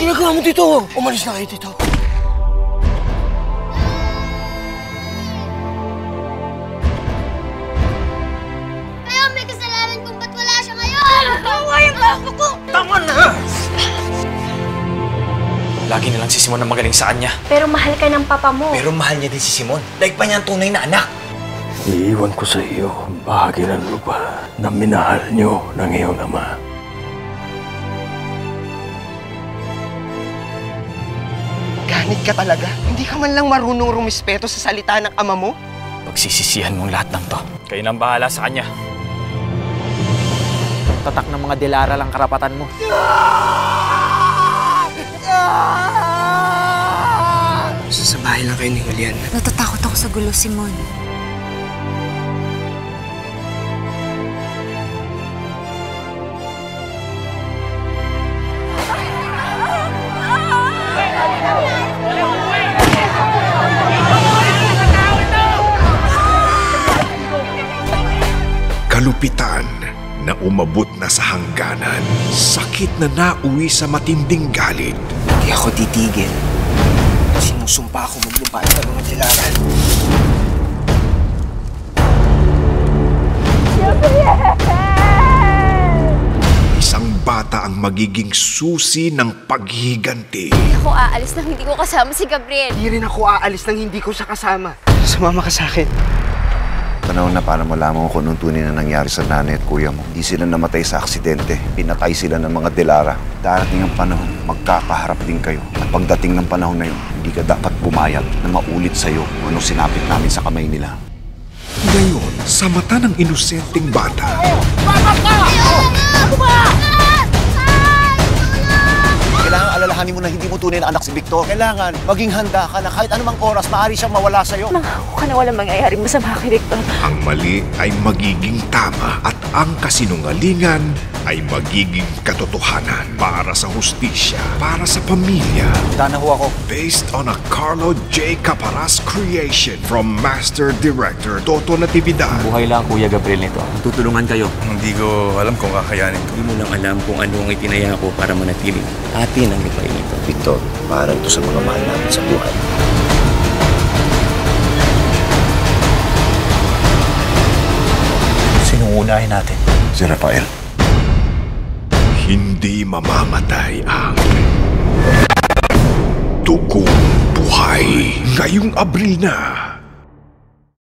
ginagawa mo dito? Umalis na kayo dito. Kaya may kasalanan kung ba't wala siya ngayon! Tawa yung ako ko! Tama na! Lagi na lang si Simon ang magaling sa kanya. Pero mahal ka ng papa mo. Pero mahal niya din si Simon. Daig pa niya ang tunay na anak. Iiwan ko sa iyo ang bahagi ng lupa na minahal niyo ng iyong ama. Ganit ka talaga? Hindi ka man lang marunong rumispeto sa salita ng ama mo? Pagsisisihan mong lahat ng to. Kayo nang bahala sa kanya. Tatak ng mga Delara lang karapatan mo. Sa bahay lang kayo ni Julian. Natatakot ako sa gulo, Simon. Kalupitan na umabot na sa hangganan. Sakit na nauwi sa matinding galit. Hindi ako titigil. Sinusumpa ako maglupain ng mga Delaran. Isang bata ang magiging susi ng paghiganti. Hindi ako aalis nang hindi ko kasama si Gabriel. Hindi rin ako aalis nang hindi ko siya kasama. Sumama ka sa akin. Panahon na para malaman ko kung anong tunay na nangyari sa nanay at kuya mo. Hindi sila namatay sa aksidente. Pinatay sila ng mga Delara. Darating ang panahon, magkakaharap din kayo. At pagdating ng panahon na yun, hindi ka dapat pumayag na maulit sa'yo kung anong sinapit namin sa kamay nila. Ngayon, sa mata ng inosenteng bata, Kailangan alalahanin mo na hindi mo tunay na anak si Victor. Kailangan maging handa ka na kahit anumang oras, maaari siyang mawala sa'yo. Mangako ka na walang mangyayari masama kay Victor. ang mali ay magiging tama at ang kasinungalingan ay magiging katotohanan para sa hustisya, para sa pamilya. Tanda na ho ako. Based on a Carlo J. Caparas creation from Master Director Toto Natividad. Buhay lang, Kuya Gabriel, nito. Tutulungan kayo. Hindi ko alam kung kakayanin ko. Hindi mo lang alam kung ano ang itinaya ko para manatili. Atin ang lupain nito. Victor, para ito sa mga mahal namin sa buhay. Sinong unahin natin? Si Rafael. Hindi mamamatay ang dugong buhay. Ngayong Abril na,